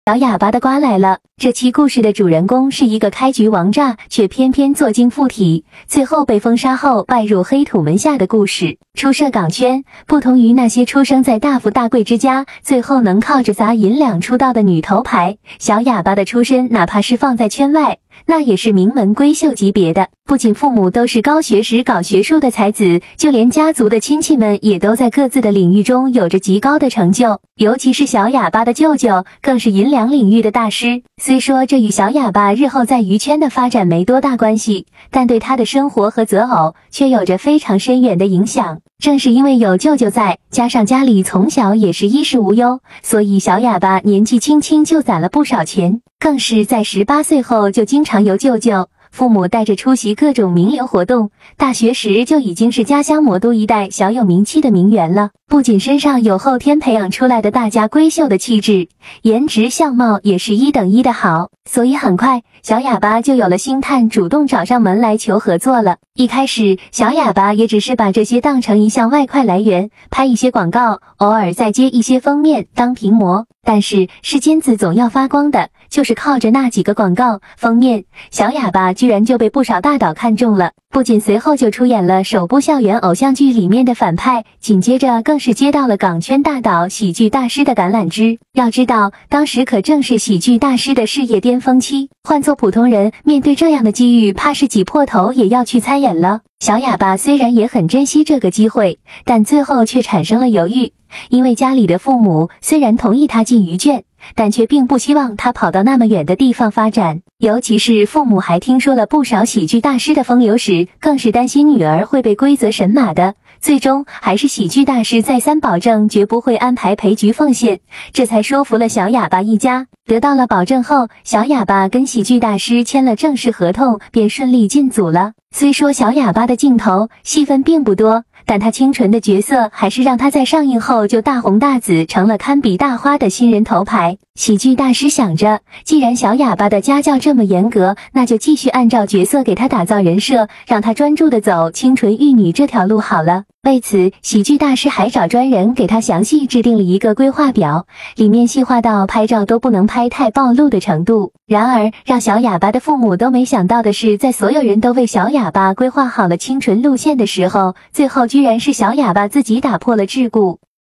小哑巴的瓜来了。这期故事的主人公是一个开局王炸，却偏偏做尽附体，最后被封杀后拜入黑土门下的故事。初涉港圈，不同于那些出生在大富大贵之家，最后能靠着砸银两出道的女头牌，小哑巴的出身哪怕是放在圈外，那也是名门闺秀级别的。不仅父母都是高学识搞学术的才子，就连家族的亲戚们也都在各自的领域中有着极高的成就。尤其是小哑巴的舅舅，更是银两领域的大师。虽说这与小哑巴日后在娱圈的发展没多大关系，但对他的生活和择偶却有着非常深远的影响。正是因为有舅舅在，加上家里从小也是衣食无忧，所以小哑巴年纪轻轻就攒了不少钱，更是在18岁后就经常由舅舅父母带着出席各种名流活动，大学时就已经是家乡魔都一带小有名气的名媛了。不仅身上有后天培养出来的大家闺秀的气质，颜值相貌也是1等1的好，所以很快小哑巴就有了星探主动找上门来求合作了。一开始小哑巴也只是把这些当成一项外快来源，拍一些广告，偶尔再接一些封面当屏模。但是世间子总要发光的，就是靠着那几个广告封面，小哑巴居然就被不少大导看中了。不仅随后就出演了首部校园偶像剧里面的反派，紧接着更是接到了港圈大导喜剧大师的橄榄枝。要知道当时可正是喜剧大师的事业巅峰期，换做普通人面对这样的机遇，怕是挤破头也要去参演了。小哑巴虽然也很珍惜这个机会，但最后却产生了犹豫，因为家里的父母虽然同意他进娱圈，但却并不希望他跑到那么远的地方发展，尤其是父母还听说了不少喜剧大师的风流史，更是担心女儿会被规则神马的。最终还是喜剧大师再三保证绝不会安排陪局奉献，这才说服了小哑巴一家。得到了保证后，小哑巴跟喜剧大师签了正式合同，便顺利进组了。虽说小哑巴的镜头戏份并不多，但他清纯的角色还是让他在上映后就大红大紫，成了堪比大花的新人头牌。喜剧大师想着，既然小哑巴的家教这么严格，那就继续按照角色给他打造人设，让他专注的走清纯玉女这条路好了。为此，喜剧大师还找专人给他详细制定了一个规划表，里面细化到拍照都不能拍太暴露的程度。然而，让小哑巴的父母都没想到的是，在所有人都为小哑巴规划好了清纯路线的时候，最后居然是小哑巴自己打破了桎梏。